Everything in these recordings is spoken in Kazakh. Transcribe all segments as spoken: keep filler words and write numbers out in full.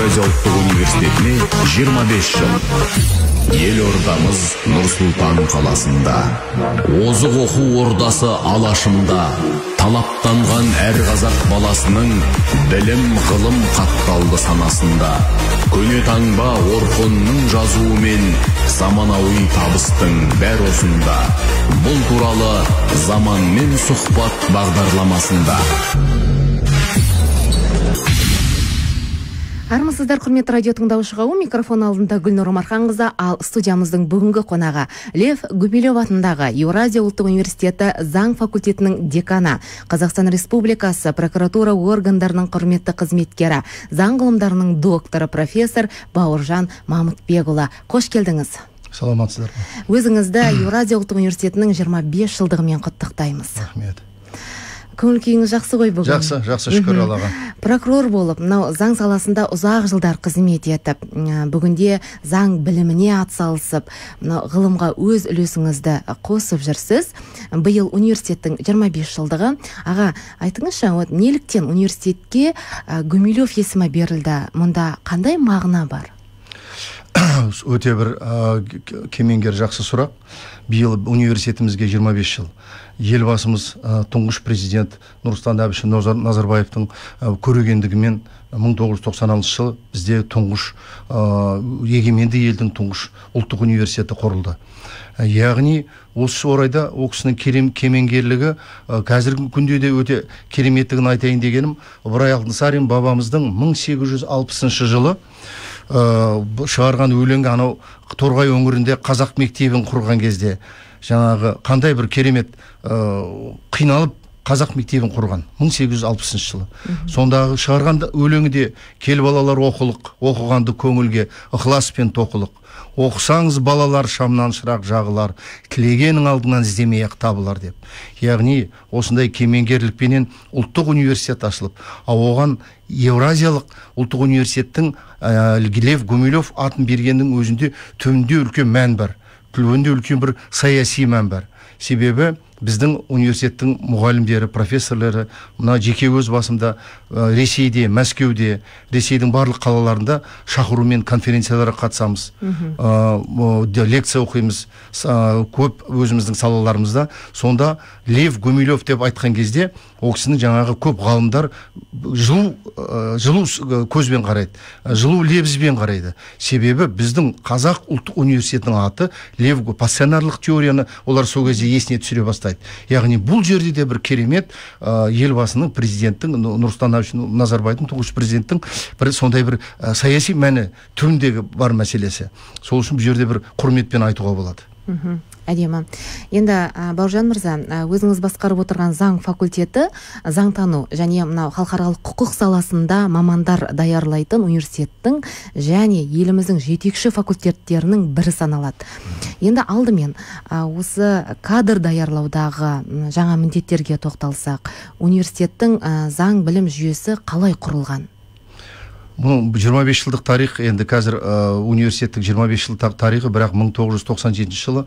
Еуразия ұлттық университетіне жиырма беш жыл. Елордамыз Нұр-Сұлтан қаласында. Озық оқу ордасы алашында. Талаптанған әр қазақ баласының білім ғылым қатталды санасында. Көне таңба Орхонның жазуымен заманауи табыстың бәр осында. Бұл туралы заманмен сұхбат бағдарламасында. Армысыздар, құрметті радио тыңдаушы қауым, микрофон алдында Гүлнұр Омарханқызы, ал студиямыздың бүгінгі қонағы Лев Гумилев атындағы Еуразия ұлттық университеті заң факультетінің деканы, Қазақстан Республикасы прокуратура органдарының құрметті қызметкері, заң ғылымдарының докторы профессор Бауыржан Мамытбекұлы. Қош келдіңіз. Саламатсыздар. Өзіңізді Еуразия ұлттық университетінің жиырма бес жылдығымен құттықтаймыз. Рахмет. Көңіл күйіңіз жақсы ғой бүгін? Жақсы, жақсы, шүкір Аллаға. Прокурор болып, мынау заң саласында ұзақ жылдар қызмет етіп, бүгінде заң біліміне атсалысып, мынау ғылымға өз үлесіңізді қосып жүрсіз. Биыл университеттің жиырма бес жылдығы. Аға, айтыңызшы, вот неліктен университетке Гумилев есімі берілді? Мұнда қандай мағына бар? Өте бір кемеңгер жақсы сұрақ. Биыл университетімізге жиырма бес жыл. Елбасымыз тұңғыш президент Нұрсұлтан Әбішұлы Назарбаевтың көрегендігімен мың тоғыз жүз тоқсан алтыншы жылы бізде тұңғыш егеменді елдің тұңғыш ұлттық университеті құрылды. Яғни осы орайда ол кісінің кемеңгерлігі қазіргі күнде де өте кереметтігін айтайын дегенім, Ыбырай Алтынсарин бабамыздың мың сегіз жүз алпысыншы жылы шығарған өлеңі, анау Торғай өңірінде қазақ мектебін құрған кезде жаңағы қандай бір керемет қиналып қазақ мектебін құрған мың сегіз жүз алпысыншы жылы. Сондағы шығарған өлеңі де кел балалар оқылық, оқығанды көңілге ықылас пен тоқылық. Оқысаңыз балалар шамнан шырақ жағылар, тілегенің алдынан іздемей-ақ табылар деп. Яғни осындай кемеңгерлікпенен ұлттық университет ашылып, оған Еуразиялық ұлттық университеттің Лев Гумилев атын бергеннің өзінде түбінде үлкен мән бар. Түбінде үлкен бір саяси мән бар. Себебі біздің университеттің мұғалімдері, профессорлары, мына жеке өз басымда Ресейде, Мәскеуде, Ресейдің барлық қалаларында шақырумен конференцияларға қатысамыз, лекция оқимыз, көп өзіміздің салаларымызда. Сонда Лев Гумилев деп айтқан кезде, ол кісінің жаңағы көп ғалымдар жылу, жылу көзбен қарайды, жылу лебізбен қарайды. Себебі біздің қазақ ұлттық университетінің аты Лев, пассионарлық теорияны олар сол кезде есіне түсіре бастайды. Яғни бұл жерде де бір керемет елбасының, президенттің, Нұрсұлтан Назарбаевтың, тұңғыш президенттің бір сондай бір саяси мәні түріндегі бар мәселесі. Сол үшін бұл жерде бір құрметпен айтуға болады. Әдемі. Енді Бауыржан мырза, өзіңіз басқарып отырған заң факультеті заңтану және мынау халықаралық құқық саласында мамандар даярлайтын университеттің және еліміздің жетекші факультеттерінің бірі саналады. Енді алдымен осы кадр даярлаудағы жаңа міндеттерге тоқталсақ, университеттің заң білім жүйесі қалай құрылған? Бұл жиырма бес жылдық тарих, енді қазір университеттік жиырма бес жылдық тарихы, бірақ мың тоғыз жүз тоқсан жетінші жылы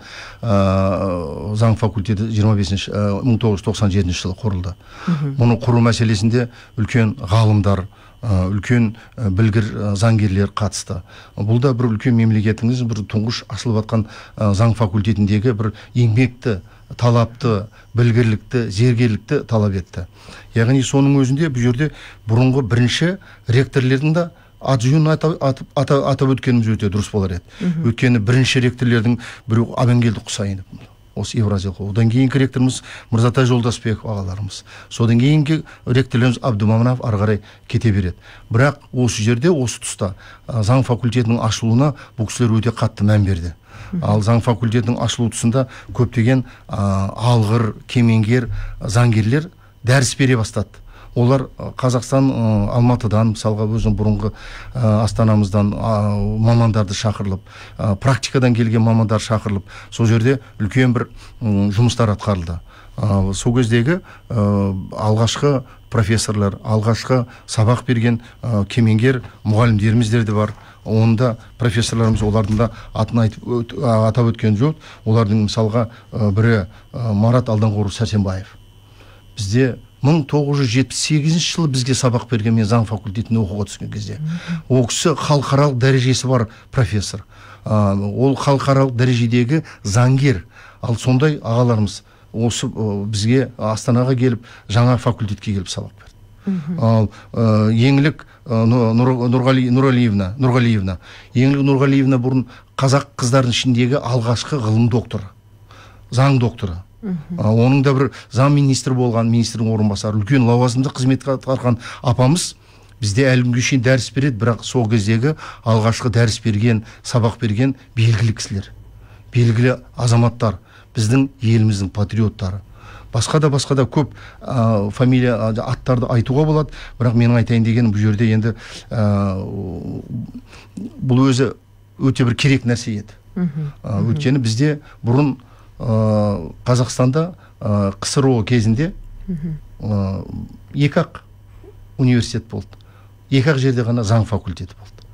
заң факультеті мың тоғыз жүз тоқсан жетінші жылы құрылды. Мұны құру мәселесінде үлкен ғалымдар, үлкен білгір заңгерлер қатысты. Бұл да бір үлкен мемлекетіңіз бір тұңғыш ашылып жатқан заң факультетіндегі бір еңбекті, талапты, білгірлікті, зергерлікті талап етті. Яғни соның өзінде бұл жерде бұрынғы бірінші ректорлердің да аты жөнін атап өткеніміз өте дұрыс болар еді. Өйткені бірінші ректорлердің біреу Амангелді Құсайынов, осы Еуразиялық. Одан кейінгі ректорымыз Мырзатай Жолдасбеков ағаларымыз. Содан кейінгі ректорлеріміз Абдуманап ары қарай кете береді. Бірақ осы жерде, осы тұста заң факультетінің ашылуына бұл кісілер өте қатты мән берді. Ал заң факультетінің ашылу тұсында көптеген алғыр, кемеңгер заңгерлер дәріс бере бастады. Олар Қазақстан, Алматыдан, мысалға өзінің бұрынғы астанамыздан мамандарды шақырылып, практикадан келген мамандар шақырылып, сол жерде үлкен бір жұмыстар атқарылды. Сол кездегі алғашқы профессорлар, алғашқы сабақ берген кемеңгер мұғалімдеріміздер де бар. Онда профессорларымыз олардың да атын атап өткен жоқ. Олардың мысалға бірі Марат Алданғору Сәрсенбаев. Бізде мың тоғыз жүз жетпіс сегізінші жылы бізге сабақ берген, мен заң факультетіне оқуға түскен кезде. Ол кісі халықаралық дәрежесі бар профессор. Ол халықаралық дәрежедегі заңгер. Ал сондай ағаларымыз осы бізге Астанаға келіп, жаңа факультетке келіп сабақ берді. Ал еңлік Нұрғалиевна, Нұрғалиевна, еңлік Нұрғалиевна бұрын қазақ қыздардың ішіндегі алғашқы ғылым докторы, заң докторы. Оның да бір заң министрі болған, министрдің орынбасары, үлкен лауазымды қызметке атқарған апамыз бізде әлі күнге шейін дәріс береді, бірақ сол кездегі алғашқы дәріс берген, сабақ берген белгілі кісілер, белгілі азаматтар, біздің еліміздің патриоттары. Басқа да басқа да көп ә, фамилия аттарды айтуға болады, бірақ менің айтайын дегенім бұл жерде енді ә, бұл өзі өте бір керек нәрсе еді. Ә, өйткені бізде бұрын ә, Қазақстанда ә, КСРО кезінде ә, екі-ақ университет болды. Екі-ақ жерде ғана заң факультеті болды.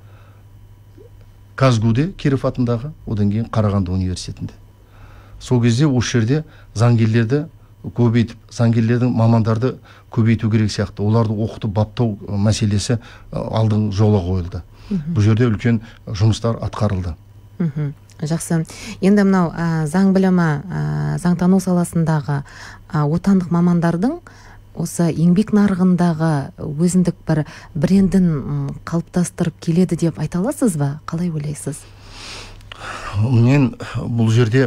Казгуде, Киров атындағы, одан кейін Қарағанды университетінде. Сол кезде осы жерде заңгерлерді көбейтіп, заңгерлердің мамандарды көбейту керек сияқты. Оларды оқытып баптау мәселесі алдың жолға қойылды. Бұл жерде үлкен жұмыстар атқарылды. Жақсы. Енді мынау заң білімі, заңтану саласындағы отандық мамандардың осы еңбек нарығындағы өзіндік бір брендін қалыптастырып келеді деп айта аласыз ба? Қалай ойлайсыз? Мен бұл жерде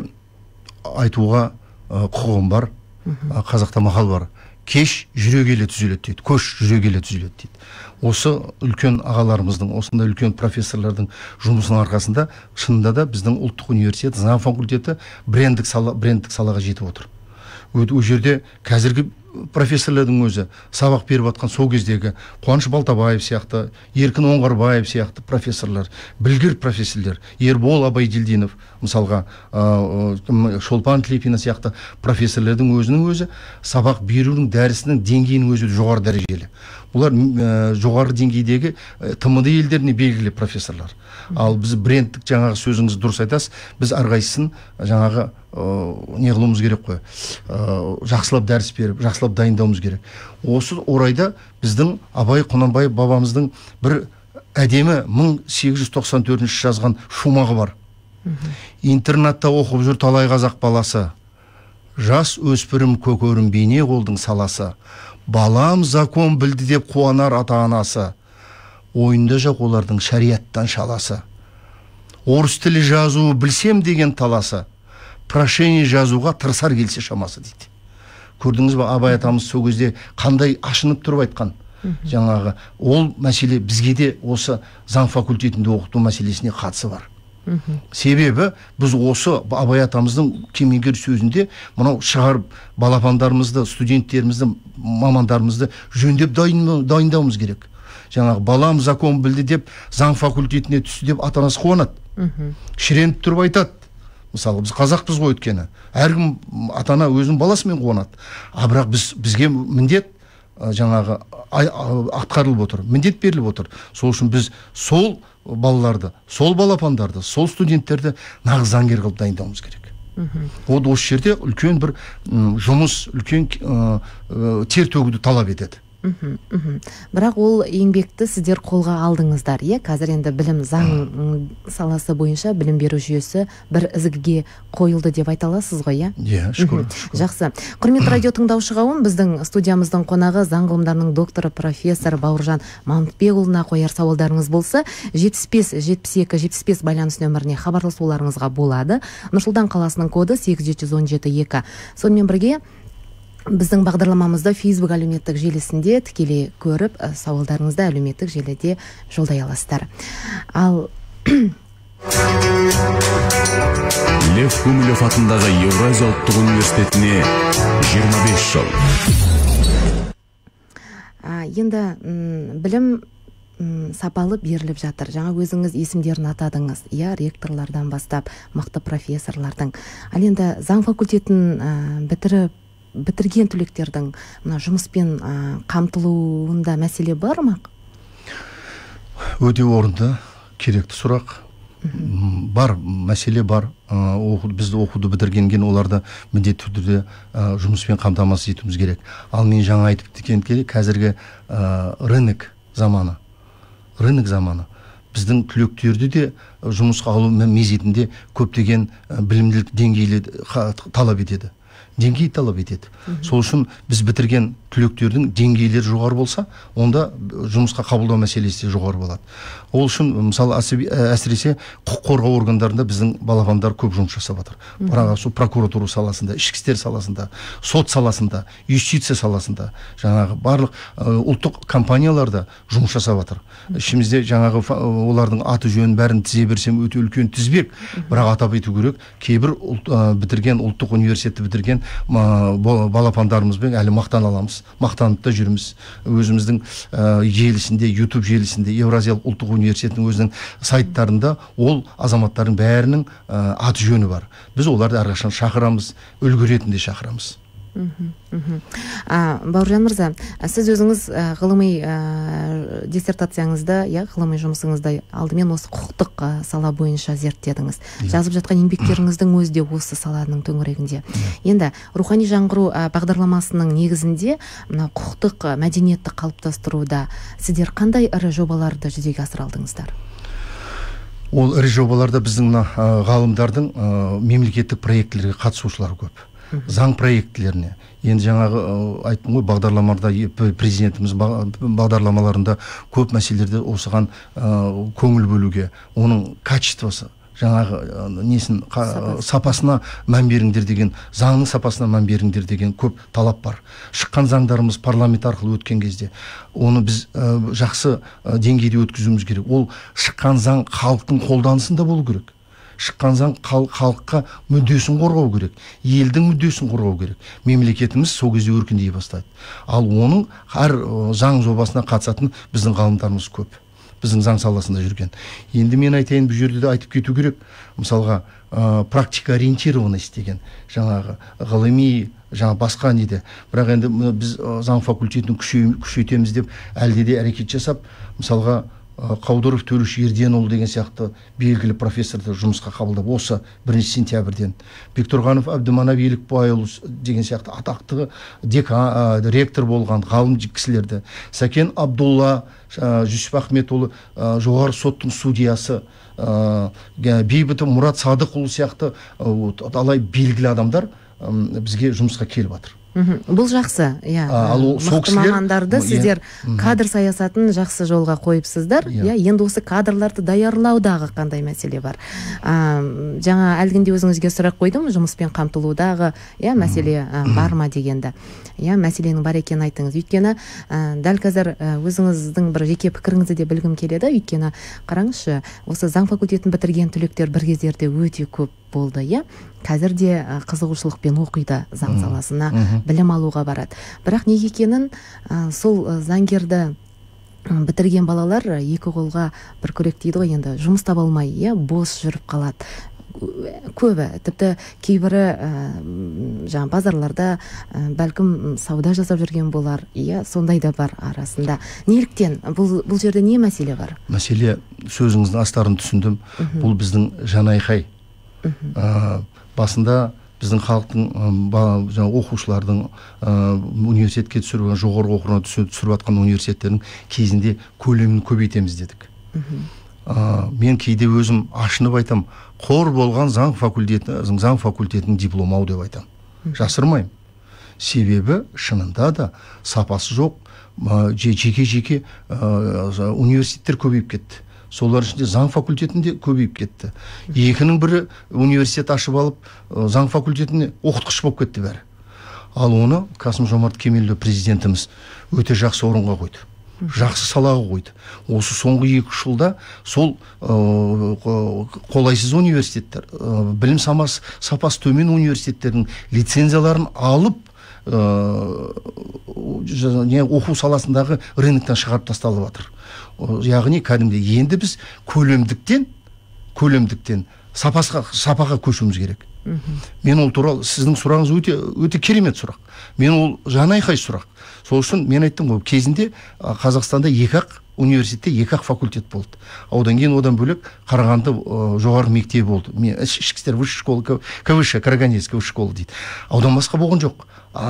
айтуға құқығым бар. Қазақта мақал бар. Кеш жүре келе түзеледі дейді. Көш жүре келе түзеледі дейді. Осы үлкен ағаларымыздың, осындай үлкен профессорлардың жұмысының арқасында шынында да біздің ұлттық университет, заң факультеті брендік сала, брендік салаға жетіп отыр. Ол жерде қазіргі профессорлардың өзі сабақ беріп атқан сол кездегі Қуаныш Балтабаев сияқты, Еркін Оңғарбаев сияқты профессорлар, білгір профессорлар, Ербол Абайділдинов, мысалға Шолпан Тлепина сияқты профессорлардың өзінің өзі сабақ берудің дәрісінің деңгейінің өзі жоғары дәрежелі. Бұлар жоғары деңгейдегі ТМД елдеріне белгілі профессорлар. Ал біз брендтік жаңағы сөзіңіз дұрыс айтасыз, біз әрқайсысын жаңағы не қылуымыз керек қой, жақсылап дәріс беріп, жақсылап дайындауымыз керек. Осы орайда біздің Абай Құнанбаев бабамыздың бір әдемі мың сегіз жүз тоқсан төртінші жазған шумағы бар. Интернатта оқып жүр талай қазақ баласы, жас өспірім көкөрім бейне қолдың саласы, балам закон білді деп қуанар ата-анасы, ойында жоқ олардың шариаттан шаласы. Орыс тілі жазуы білсем деген таласы, прошение жазуға тырысар келсе шамасы дейді. Көрдіңіз ба, Абай атамыз сол кезде қандай ашынып тұрып айтқан. Жаңағы ол мәселе бізге де осы заң факультетінде оқыту мәселесіне қатысы бар. Себебі біз осы Абай атамыздың кемеңгер сөзінде мынау шығарып балапандарымызды, студенттерімізді, мамандарымызды жөндеп дайындауымыз керек. Жаңағы балам закон білді деп заң факультетіне түсті деп ата-анасы қуанады. Шіреніп тұрып айтады. Мысалы, біз қазақпыз ғой өткені. Әркім ата-ана өзінің баласымен қуанады. А бірақ біз бізге міндет жаңағы атқарылып отыр, міндет беріліп отыр. Сол үшін біз сол балаларды, сол балапандарды, сол студенттерді нағыз заңгер қылып дайындауымыз керек. Ол осы жерде үлкен бір жұмыс, үлкен тер төгуді талап етеді. Бірақ ол еңбекті сіздер қолға алдыңыздар, е? Қазір енді білім заң саласы бойынша білім беру жүйесі бір ізгіге қойылды деп айта аласыз ғой, е? Иә, шүкір. Жақсы. Құрметті радио тыңдаушы қауым, біздің студиямыздың қонағы заң ғылымдарының докторы профессор Бауыржан Мамытбекұлына қояр сауалдарыңыз болса, жетпіс бес жетпіс екі жетпіс бес байланыс нөміріне хабарласуларыңызға болады. Нұр-Сұлтан қаласының коды сегіз жеті он жеті екі. Сонымен бірге біздің бағдарламамызды Facebook әлеуметтік желісінде тікелей көріп, сауалдарыңызды әлеуметтік желіде жолдай аласыздар. Ал Лев Гумилев атындағы Еуразия ұлттық университетіне жиырма бес жыл. Енді білім сапалы беріліп жатыр. Жаңа өзіңіз есімдерін атадыңыз, иә, ректорлардан бастап, мықты профессорлардың. Ал енді заң факультетін бітіріп бітірген түлектердің мына жұмыспен қамтылуында мәселе бар ма? Өте орынды, керекті сұрақ. бар, мәселе бар. Бізді оқуды бітіргенген оларды міндетті түрде жұмыспен қамтамасыз етуіміз керек. Ал мен жаңа айтып кеткен келе қазіргі рынок заманы. Рынок заманы. Біздің түлектерді де жұмысқа алу мезетінде көптеген білімділік деңгейлі талап етеді. Деңгей талап етеді. Сол үшін біз бітірген түлектердің деңгейлері жоғары болса, онда жұмысқа қабылдау мәселесі жоғары болады. Ол үшін, мысалы, әсіресе құқық қорғау органдарында біздің балапандар көп жұмыс жасап жатыр. Прокуратура саласында, ішкі істер саласында, сот саласында, юстиция саласында, жаңағы барлық ұлттық компанияларда жұмыс жасап жатыр. Ішімізде жаңағы олардың аты жөнін бәрін тізе берсем өте үлкен тізбек, бірақ атап айту керек, кейбір бітірген ұлттық университетті бітірген балапандарымызбен әлі мақтан аламыз, мақтанып та жүрміз. Өзіміздің желісінде, YouTube желісінде, Евразиялық ұлттық университетінің өзінің сайттарында ол азаматтардың бәрінің аты жөні бар. Біз оларды әрқашан шақырамыз, үлгі ретінде шақырамыз. Бауыржан мырза, сіз өзіңіз ғылыми диссертацияңызды, ғылыми жұмысыңызды алдымен осы құқықтық сала бойынша зерттедіңіз. Жазып жатқан еңбектеріңіздің өзі де осы саланың төңірегінде. Енді рухани жаңғыру бағдарламасының негізінде құқықтық мәдениетті қалыптастыруда сіздер қандай ірі жобаларды жүзеге асыра алдыңыздар? Ол ірі жобаларда біздің ғалымдардың мемлекеттік проектілерге қатысушылар көп. Заң проектілеріне. Енді жаңағы айттым ғой, бағдарламаларда президентіміз бағдарламаларында көп мәселелерде осыған көңіл бөлуге, оның качествосы, жаңағы несін сапасына мән беріңдер деген, заңның сапасына мән беріңдер деген көп талап бар. Шыққан заңдарымыз парламент арқылы өткен кезде оны біз жақсы деңгейде өткізуіміз керек. Ол шыққан заң халықтың қолданысында болу керек. Шыққан заң халыққа мүддесін қорғау керек, елдің мүддесін қорғау керек. Мемлекетіміз сол кезде өркендей бастайды. Ал оның әр заң жобасына қатысатын біздің ғалымдарымыз көп. Біздің заң саласында жүрген. Енді мен айтайын, бұл жерде де айтып кету керек. Мысалға, практика ориентированность деген жаңағы ғылыми, жаңа басқа неде. Бірақ енді біз заң факультетін күшейтеміз деп әлде де әрекет жасап, мысалға Қаудыров Төлеш Ерденұлы деген сияқты белгілі профессорды жұмысқа қабылдап, осы бірінші сентябрьден. Бектұрғанов Әбдіманап Елікбайұлы деген сияқты атақты ректор болған ғалым кісілерді. Сәкен Абдулла, Жүсіп Ахметұлы жоғары соттың судьясы, Бейбіт Мұрат Садықұлы сияқты алай белгілі адамдар бізге жұмысқа келіп жатыр. Бұл жақсы, мықты мамандарды сіздер кадр саясатын жақсы жолға қойыпсыздар. Енді осы кадрларды даярлаудағы қандай мәселе бар? Жаңа әлгінде өзіңізге сұрақ қойдым, жұмыспен қамтылудағы мәселе бар ма дегенді. Мәселенің бар екенін айтыңыз. Өйткені дәл қазір өзіңіздің бір жеке пікіріңізді де білгім келеді. Өйткені қараңызшы, осы заң факультетін бітірген түлектер бір кездерде өте көп болды, иә? Қазір де қызығушылықпен оқиды заң саласына, білім алуға барады. Бірақ неге екенін сол заңгерді бітірген балалар екі қолға бір күрек дейді ғой, енді жұмыс таба алмай, иә, бос жүріп қалады. Көбі, тіпті кейбірі жаңа базарларда бәлкім сауда жасап жүрген болар, иә, сондай да бар арасында. Неліктен? Бұл жерде не мәселе бар? Мәселе, сөзіңіздің астарын түсіндім, бұл біздің жанайқай. Басында біздің халықтың оқушылардың университетке түсірген, жоғары оқуына түсіріп атқан университеттердің кезінде көлемін көбейтеміз дедік. Мен кейде өзім ашынып айтам, қор болған заң факультетінің дипломы ау деп айтам. Жасырмайым. Себебі шынында да сапасы жоқ, жеке-жеке университеттер көбейіп кетті. Солар ішінде заң факультетінде көбейіп кетті. Екінің бірі университет ашып алып, заң факультетіне оқытқыш болып кетті бәрі. Ал оны Қасым-Жомарт Кемелұлы президентіміз өте жақсы орынға қойды. Жақсы салаға қойды. Осы соңғы екі жылда сол қолайсыз университеттер, білім сапасы төмен университеттердің лицензияларын алып, оқу саласындағы рыноктан шығарып тасталып жатыр. Яғни кәдімде енді біз көлемдіктен көлемдіктен сапаға көшуіміз керек. Мен ол туралы, сіздің сұрағыңыз өте өте керемет сұрақ. Мен ол жанайқай сұрақ. Сол үшін мен айттым ғой, кезінде Қазақстанда екі-ақ университетте екі ақ факультет болды. Одан кейін одан бөлек Қарағанды жоғары мектебі болды. Мен ішкі істер высшая школа, КВШ, Карагандинская высшая школа дейді. Одан басқа болған жоқ.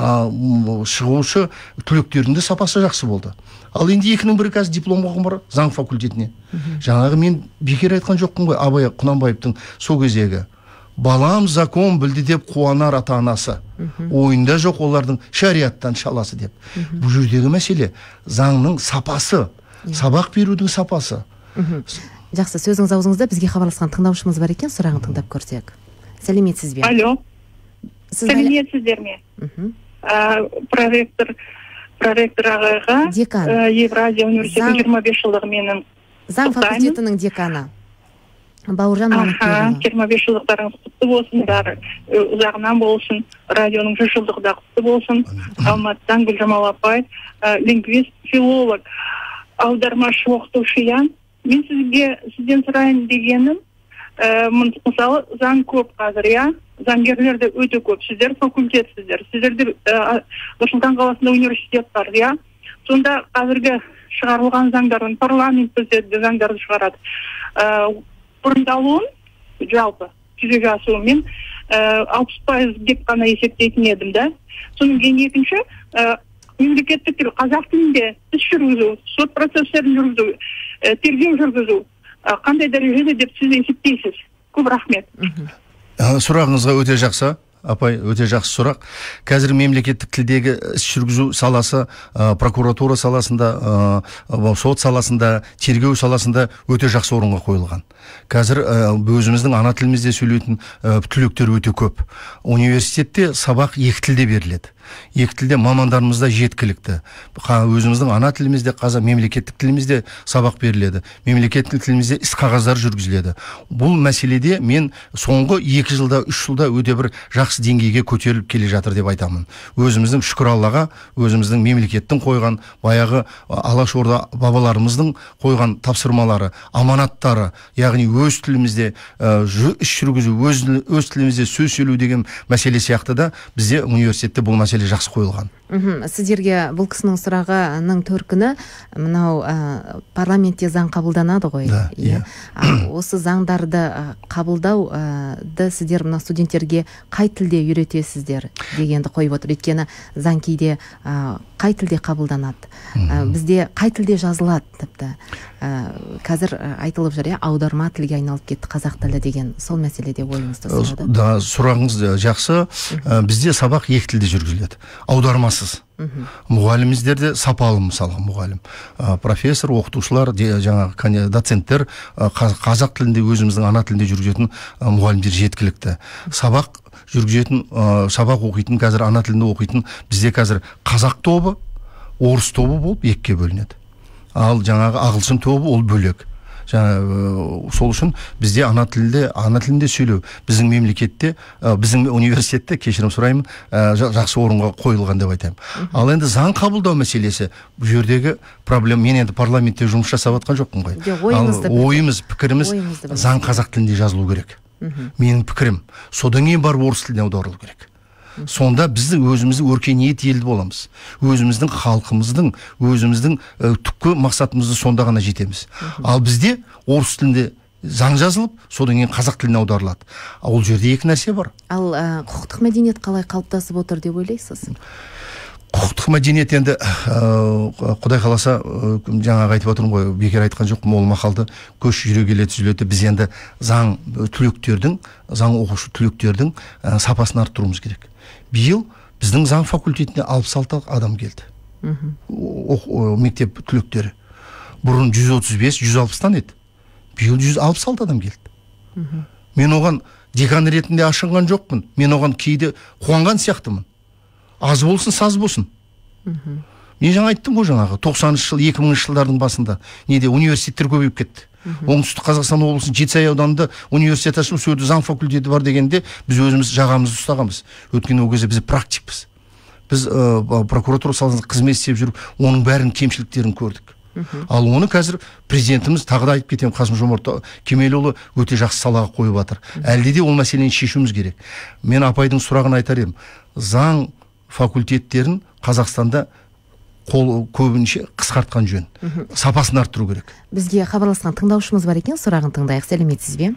Шығушы түлектердің де сапасы жақсы болды. Ал енді екінің бірі қазір диплом оқып бар заң факультетіне. Жаңағы мен бекер айтқан жоқпын ғой, Абай Құнанбаевтың сол кездегі балам закон білді деп қуанар ата анасы. Ойында жоқ олардың шариаттан шаласы деп. Бұл жердегі мәселе заңның сапасы, сабақ берудің сапасы. Жақсы, сөзіңіз аузыңызда. Бізге хабарласқан тыңдаушымыз бар екен, сұрағын тыңдап көрсек. Сәлеметсіз бе? Алло. Сәлеметсіздер ме? Проректор проректор ағайға Евразия университетінің жиырма бес жылдығы менің заң факультетінің деканы Бауыржан Мамытбекова. жиырма бес жылдықтарыңыз құтты болсын, ұзағынан болсын, радионың жүз жылдығы да құтты болсын. Алматыдан Гүлжамал апай, лингвист, филолог, аудармашы, оқытушы. Мен сізге сізден сұрайын дегенім, мысалы заң көп қазір, иә, заңгерлерді өте көп. Сіздер факультетсіздер, сіздерде Нұр-Сұлтан қаласында университет бар, иә. Сонда қазіргі шығарылған заңдардың, парламент біздерді заңдарды шығарады. Орындалуын жалпы жүзеге асуымен алпыс пайыз деп қана есептейтін едім да. Соның кейін екінші, мемлекеттік тіл, қазақ тілінде іс жүргізу, сот процестерін жүргізу, тергеу жүргізу қандай дәрежеде деп сіз есептейсіз? Көп рахмет. Сұрағыңызға өте жақсы. Апай, өте жақсы сұрақ. Қазір мемлекеттік тілдегі іс жүргізу саласы, прокуратура саласында, сот саласында, тергеу саласында өте жақсы орынға қойылған. Қазір өзіміздің ана тілімізде сөйлейтін түлектер өте көп. Университетте сабақ екі тілде беріледі. Екі тілде мамандарымызда жеткілікті. Өзіміздің ана тілімізде, қазақ мемлекеттік тілімізде сабақ беріледі. Мемлекеттік тілімізде іс қағаздар жүргізіледі. Бұл мәселеде мен соңғы екі жылда, үш жылда өте бір жақсы деңгейге көтеріліп келе жатыр деп айтамын. Өзіміздің шүкір Аллаға, өзіміздің мемлекеттің қойған, баяғы Алашорда бабаларымыздың қойған тапсырмалары, аманаттары, яғни өз тілімізде іс жүргізу, өз тілімізде сөз сөйлеу деген мәселе сияқты да бізде университетте бұл мәселе жақсы қойылған. Сіздерге бұл кісінің сұрағының төркіні мынау парламентте заң қабылданады ғой. Осы заңдарды қабылдауды сіздер мына студенттерге қай тілде үйретесіздер дегенді қойып отыр. Өйткені заң кейде қай тілде қабылданады, бізде қай тілде жазылады тіпті. Қазір айтылып жүр, аударма тілге айналып кетті қазақ тілі деген сол мәселеде ойыңызды сұрады. Да, сұрағыңыз жақсы. Бізде сабақ екі тілде жүргізіледі. Аудармасыз. Мұғаліміздерде сапалы, мысалға мұғалім, профессор, оқытушылар, жаңа доценттер қазақ тілінде, өзіміздің ана тілінде жүргізетін мұғалімдер жеткілікті. Сабақ жүргізетін, сабақ оқитын, қазір ана тілінде оқитын бізде қазір қазақ тобы, орыс тобы болып екіге бөлінеді. Ал жаңағы ағылшын тобы ол бөлек. Сол үшін бізде ана тілде, ана тілінде сөйлеу біздің мемлекетте, біздің университетте, кешірім сұраймын, жақсы орынға қойылған деп айтайым. Ал енді заң қабылдау мәселесі, бұл жердегі проблема, мен енді парламентте жұмыс жасап жатқан жоқпын ғой. Ойымыз, пікіріміз, заң қазақ тілінде жазылу керек. Менің пікірім. Содан кейін барып орыс тіліне аударылу керек. Сонда біздің өзіміздің өркениет елді боламыз. Өзіміздің халқымыздың, өзіміздің түпкі мақсатымызды сонда ғана жетеміз. Ал бізде орыс тілінде заң жазылып, содан кейін қазақ тіліне аударылады. Ол жерде екі нәрсе бар. Ал құқықтық мәдениет қалай қалыптасып отыр деп ойлайсыз? Құқықтық мәдениет енді Құдай қаласа, жаңағы айтып отырмын ғой, бекер айтқан жоқпын, ол мақалды көш жүре келе түзеледі. Біз енді заң түлектердің, заң оқушы түлектердің сапасын арттыруымыз керек. Биыл біздің заң факультетіне алпыс алты адам келді. Мектеп түлектері. Бұрын жүз отыз бес жүз алпыстан еді. Биыл жүз алпыс алты адам келді. Мен оған декан ретінде ашынған жоқпын. Мен оған кейде қуанған сияқтымын. Аз болсын, саз болсын. Мен жаңа айттым ғой, жаңағы тоқсаныншы жыл, екі мыңыншы жылдардың басында неде университеттер көбейіп кетті. Оңтүстік Қазақстан облысының Жетісай ауданында университет ашылып, сөйді заң факультеті бар дегенде біз өзіміз жағамызды ұстағанбыз. Өйткені ол кезде біз практикпіз. Біз прокуратура саласында қызмет істеп жүріп, оның бәрін кемшіліктерін көрдік. Ал оны қазір президентіміз, тағы да айтып кетемін, Қасым-Жомарт Кемелұлы өте жақсы салаға қойып жатыр. Әлде де ол мәселені шешуіміз керек. Мен апайдың сұрағын айтар едім. Заң факультеттерін Қазақстанда қол көбінше қысқартқан жөн. Сапасын арттыру керек. Бізге хабарласқан тыңдаушымыз бар екен, сұрағын тыңдайық. Сәлеметсіз бе?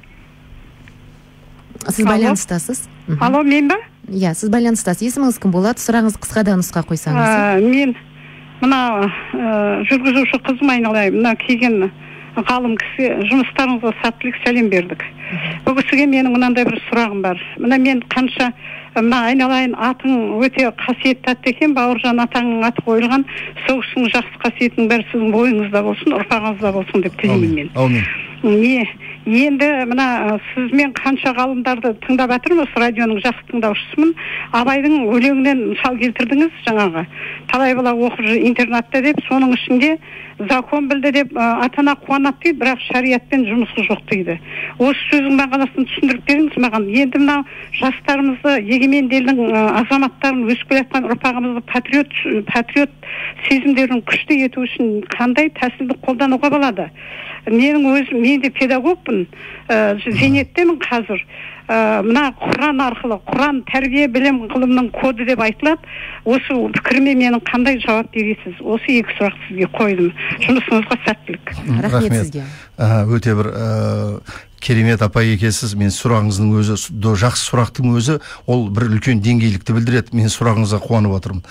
Сіз байланыстасыз? Алло, мен ба? Иә, сіз байланыстасыз. Есіміңіз кім болады? Сұрағыңыз қысқада нұсқа қойсаңыз. Мен мына жүргізуші қызым айналайын. Мына келген ғалым кісі, жұмыстарыңызға сәттілік, сәлем бердік. Бұл кісіге менің мынандай бір сұрағым бар. Мына мен қанша мына айналайын, атың өте қасиетті атты екен, Бауыржан атаңның аты қойылған, сол кісінің жақсы қасиетінің бәрі сіздің бойыңызда болсын, ұрпағыңызда болсын деп тілеймін мен. Аумин. Не, енді мына сізмен қанша ғалымдарды тыңдап жатырмын, осы радионың жақсы тыңдаушысымын. Абайдың өлеңінен мысал келтірдіңіз жаңағы. Талай бала оқып интернатта деп, соның ішінде закон білді деп ата-ана қуанады дейді, бірақ шариатпен жұмысы жоқ дейді. Осы сөздің мағынасын түсіндіріп беріңіз маған. Енді мына жастарымызды, егемен елдің азаматтарын, өсіп келе жатқан ұрпағымызды патриот патриот сезімдерін күшті ету үшін қандай тәсілді қолдануға болады? Менің өзім, мен де педагогпын, зейнеттемін қазір. Мына Құран арқылы, Құран тәрбие білім ғылымның коды деп айтылады. Осы пікіріме менің қандай жауап бересіз? Осы екі сұрақ сізге қойдым. Жұмысыңызға сәттілік. Рахмет сізге. Өте бір керемет апай екенсіз. Мен сұрағыңыздың өзі, жақсы сұрақтың өзі, ол бір үлкен деңгейлікті білдіреді. Мен сұрағыңызға қуанып отырмын.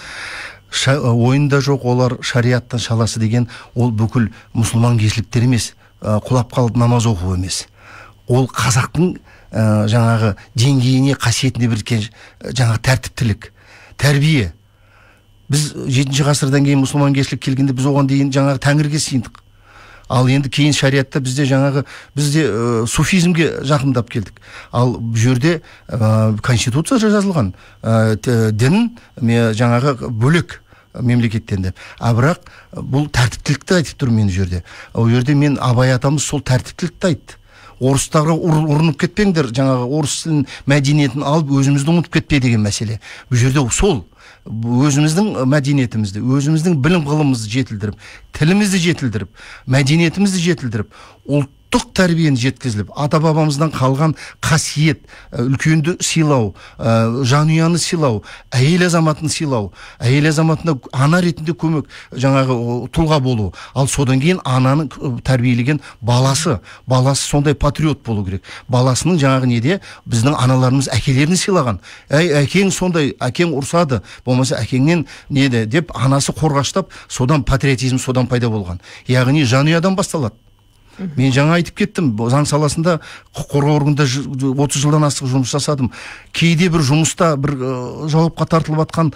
Ойында жоқ, олар шариаттан шаласы деген, ол бүкіл мұсылман кешіліктер емес, құлап қалып намаз оқу емес. Ол қазақтың жаңағы деңгейіне, қасиетіне біркен жаңағы тәртіптілік, тәрбие. Біз жетінші ғасырдан кейін мұсылман кешілік келгенде біз оған дейін жаңағы тәңірге сыйындық. Ал енді кейін шариатта бізде жаңағы бізде ә, суфизмге жақындап келдік. Ал бұл жерде ә, конституция жазылған, ә, дін жаңағы бөлек мемлекеттен деп. А бірақ бұл тәртіптілікті айтып тұр мен жерде. Ол жерде мен Абай атамыз сол тәртіптілікті айтты. Орыстарға ұрынып кетпеңдер, жаңағы орыс тілін мәдениетін алып өзімізді ұмытып кетпе деген мәселе. Бұл жерде сол өзіміздің мәдениетімізді, өзіміздің білім ғылымымызды жетілдіріп, тілімізді жетілдіріп, мәдениетімізді жетілдіріп, ұлттық тәрбиені жеткізіліп, ата-бабамыздан қалған қасиет, үлкенді сыйлау, жанұяны сыйлау, әйел азаматын сыйлау, әйел азаматына ана ретінде көмек, жаңағы тұлға болу. Ал содан кейін ананың тәрбиелеген баласы, баласы сондай патриот болу керек. Баласының жаңағы неде біздің аналарымыз әкелерін сыйлаған. Әй, әкең сондай, әкең ұрсады, болмаса әкеңнен неде деп анасы қорғаштап, содан патриотизм содан пайда болған. Яғни жанұядан басталады. Мен жаңа айтып кеттім, заң саласында құқық қорғау органында отыз жылдан астық жұмыс жасадым. Кейде бір жұмыста бір жауапқа тартылып жатқан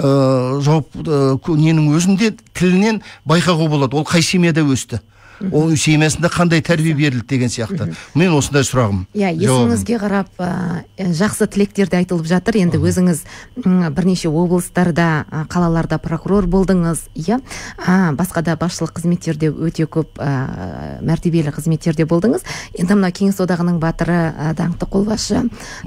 жауап ненің өзінде тілінен байқауға болады. Ол қай семьяда өсті? Ол семьясында қандай тәрбие берілді деген сияқты. Мен осындай сұрағым. Иә, есіңізге қарап жақсы тілектерді айтылып жатыр. Енді өзіңіз бірнеше облыстарда, қалаларда прокурор болдыңыз, иә. Басқа да басшылық қызметтерде өте көп мәртебелі қызметтерде болдыңыз. Енді мына Кеңес одағының батыры, даңқты қолбасшы,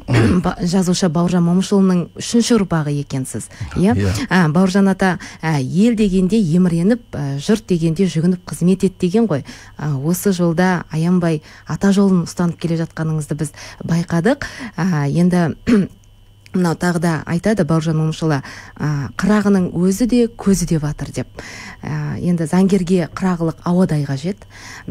жазушы Бауыржан Момышұлының үшінші ұрпағы екенсіз, иә. Бауыржан ата ел дегенде еміреніп, жұрт дегенде жүгініп қызмет ет деген ғой. Осы жолда аянбай ата жолын ұстанып келе жатқаныңызды біз байқадық. Енді мынау тағы да айтады Бауыржан Момышұлы, қырағының өзі де көзі де батыр деп. Енді заңгерге қырағылық ауадай қажет.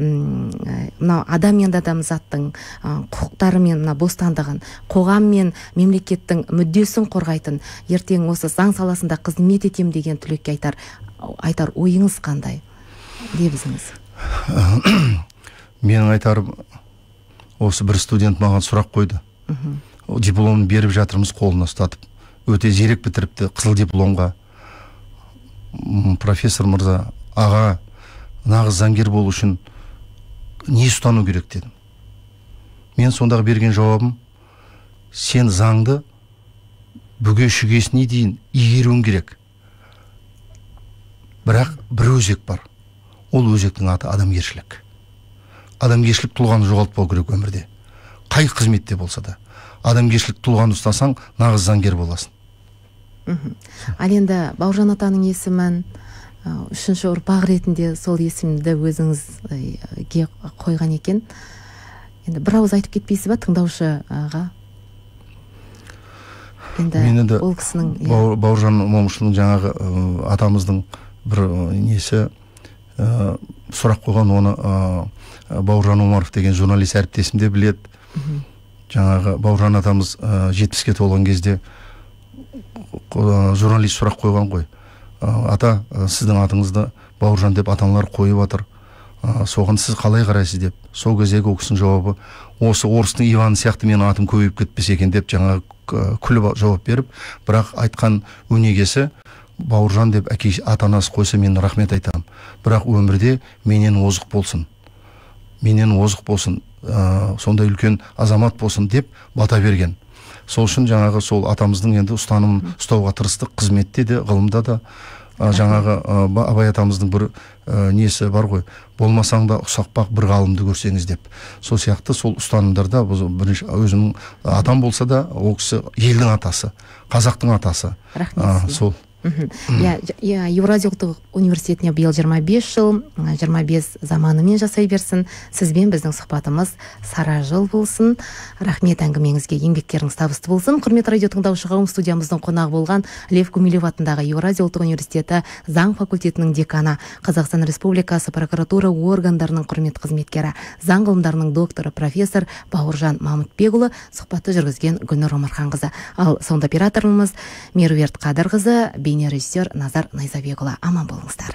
Мынау адам енді адамзаттың құқықтары мен бостандығын, қоғам мен мемлекеттің мүддесін қорғайтын, ертең осы заң саласында қызмет етем деген түлекке айтар айтар ойыңыз қандай? Дебізіңіз. Менің айтарым, осы бір студент маған сұрақ қойды. Дипломын беріп жатырмыз қолына ұстатып. Өте зерек бітіріпті, қызыл дипломға. Профессор мырза, аға, нағыз заңгер болу үшін не ұстану керек дедім. Мен сондағы берген жауабым, сен заңды бүге шүгесіне дейін игеруің керек. Бірақ бір өзек бар. Ол өзектің аты адамгершілік. Адамгершілік тұлғаны жоғалтпау керек өмірде. Қай қызметте болса да. Адамгершілік тұлғаны ұстасаң, нағыз заңгер боласың. Ал енді Бауыржан атаның есімін үшінші ұрпақ ретінде сол есімді өзіңізге қойған екен. Енді бір ауыз айтып кетпейсіз ба тыңдаушыға? Енді ол кісінің Бауыржан Момышұлының жаңағы атамыздың бір несі сұрақ қойған, оны Бауыржан Омаров деген журналист әріптесім де біледі. Жаңағы Бауыржан атамыз жетпіске толған кезде журналист сұрақ қойған ғой. Ата, сіздің атыңызды Бауыржан деп ата-аналар қойып жатыр. Соған сіз қалай қарайсыз деп. Сол кездегі ол кісінің жауабы, осы орыстың Иваны сияқты менің атым көбейіп кетпесе екен деп жаңа күліп жауап беріп, бірақ айтқан өнегесі Бауыржан деп әке ата-анасы қойса мен рахмет айтамын. Бірақ өмірде менен озық болсын. Менен озық болсын, сондай үлкен азамат болсын деп бата берген. Сол үшін жаңағы сол атамыздың енді ұстанымын ұстауға тырыстық, қызметте де, ғылымда да. Жаңағы Абай атамыздың бір несі бар ғой, болмасаң да ұсақпақ бір ғалымды көрсеңіз деп. Сол сияқты сол ұстанымдарда бірінші өзімнің атам болса да, ол кісі елдің атасы, қазақтың атасы. Рахмет. Сол. Иә, Еуразия ұлттық университетіне биыл жиырма бес жыл, жиырма бес заманымен жасай берсін. Сізбен біздің сұхбатымыз сара жыл болсын. Рахмет, әңгімеңізге, еңбектеріңіз табысты болсын. Құрмет радио тыңдаушы қауым, студиямыздың қонағы болған Лев Гумилев атындағы Еуразия ұлттық университеті заң факультетінің деканы, Қазақстан Республикасы прокуратура органдарының құрмет қызметкері, заң ғылымдарының докторы, профессор Бауыржан Мамытбекұлы сұхбатты жүргізген Гүлнұр Омарханқызы. Ал соңында операторымыз Меруерт Қадырқызы, бейне режиссер Назар Найзабекұлы. Аман болыңыздар.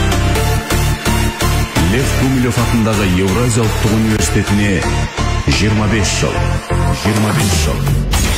Лев Гумилев атындағы Еуразия ұлттық университетіне жиырма бес жыл. жиырма бес жыл.